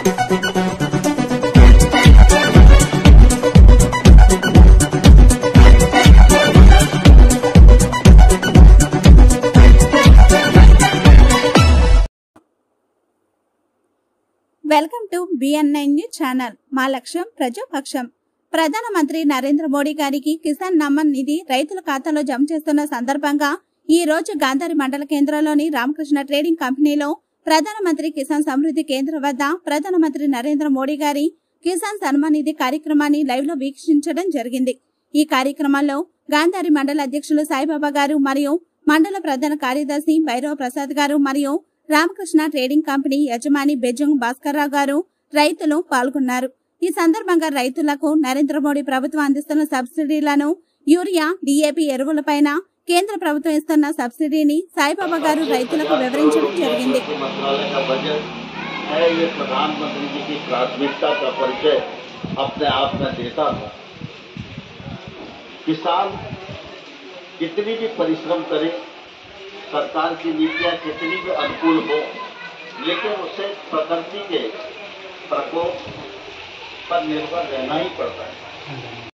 Welcome to BN9 news channel. మా లక్ష్యం ప్రజాపక్షం. ప్రధానమంత్రి నరేంద్ర మోడీ గారికి కిసాన్ నమ్మన్ నిధి రైతుల ఖాతాలో జమ చేస్తున్న సందర్భంగా ఈ రోజు గాంధారి మండల కేంద్రంలోని రామకృష్ణ ట్రేడింగ్ కంపెనీలో ప్రధానమంత్రి కిసాన్ సమృద్ధి కేంద్రం వద్ద ప్రధానమంత్రి నరేంద్ర మోడీ గారి కిసాన్ సన్మాన్ నిధి కార్యక్రమాన్ని లైవ్ లో వీక్షించడం జరిగింది. ఈ కార్యక్రమంలో గాంధారి మండల అధ్యక్షులు సాయిబాబా గారు మరియు మండల ప్రధాన కార్యదర్శి భైరవ ప్రసాద్ గారు మరియు రామకృష్ణ ట్రేడింగ్ కంపెనీ యజమాని బెజంగ్ భాస్కర్రావు గారు రైతులు పాల్గొన్నారు. ఈ సందర్భంగా రైతులకు నరేంద్ర మోడీ ప్రభుత్వం అందిస్తున్న సబ్సిడీలను, యూరియా, DAP ఎరువులపైన కేంద్ర ప్రభుత్వం ఇస్తున్న సబ్సిడీని సాయిబాబా గారు రైతులకు వివరించడం జరిగింది. कितनी भी परिश्रम करे, सरकार की नीतियां कितनी भी अनुकूल हो, लेकिन उसे प्रकृति के प्रकोप पर निर्भर रहना ही पड़ता है।